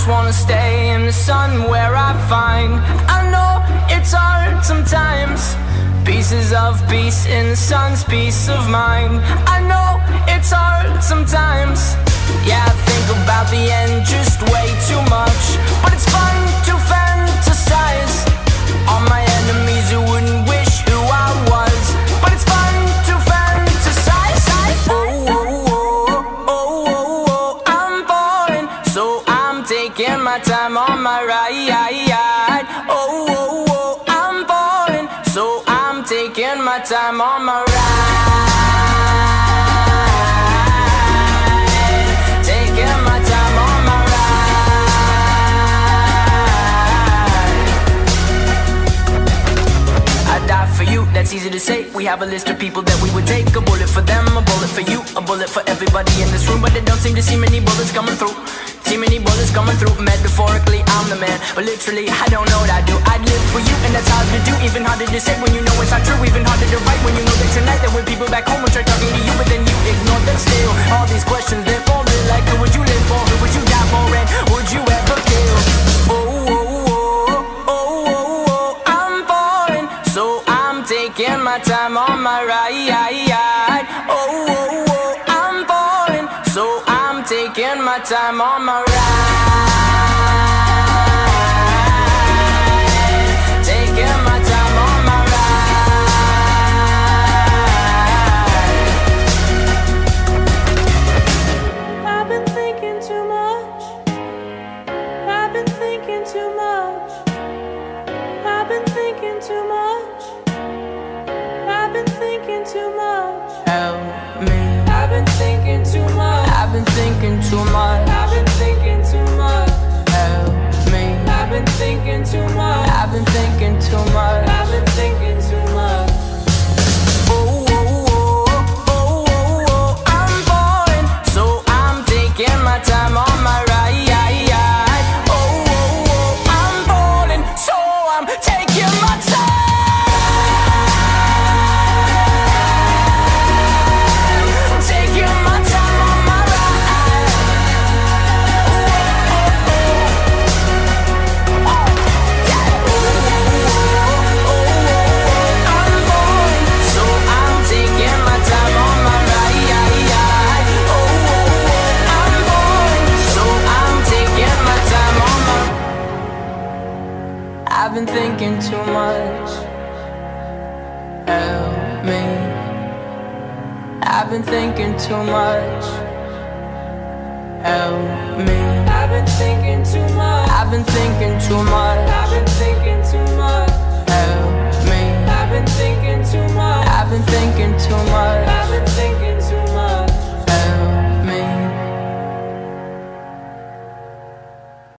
wanna stay in the sun where I find. I know it's hard sometimes. Pieces of peace in the sun's peace of mind. I know it's hard sometimes. Yeah, I think about the end just way too much, but it's fun to fantasize on my enemies who wouldn't wish who I was. But it's fun to fantasize. Oh, oh, oh, oh, oh, oh, I'm falling, so I'm taking my time on my ride. Oh, oh, oh, I'm falling, so I'm taking my time on my ride. That's easy to say. We have a list of people that we would take. A bullet for them, a bullet for you, a bullet for everybody in this room. But they don't seem to see many bullets coming through. See many bullets coming through. Metaphorically, I'm the man, but literally, I don't know what I do. I'd live for you, and that's hard to do. Even harder to say when you know it's not true. Even harder to write when you know that tonight there were people back home will try talking to you, but then you ignore them still. All these questions, they're falling like, who would you live for? Who would you die for? And would you ever kill? Oh, oh, oh, oh, oh, oh, I'm falling, so I'm taking my time on my ride. Oh, oh, oh, I'm falling, so I'm taking my time on my ride. Taking my time on my ride. I've been thinking too much. I've been thinking too much. I've been thinking too much. I've been thinking too much. Help me. I've been thinking too much. I've been thinking too much. I've been thinking too much. Help me. I've been thinking too much. I've been thinking too much. I've been thinking too much. Oh, oh, oh, oh, oh, oh, I'm falling, so I'm taking my time on my ride. Oh, oh, oh, I'm falling, so I'm taking my time. Taking my time on my ride. Oh, oh, oh, oh, yeah. Oh, oh, oh, I'm falling, so I'm taking my time on my ride. Oh, oh, oh, I'm falling, so I'm taking my time on my. I've been thinking too much. Help me. I've been thinking too much. Help me. I've been thinking too much. I've been thinking too much. I've been thinking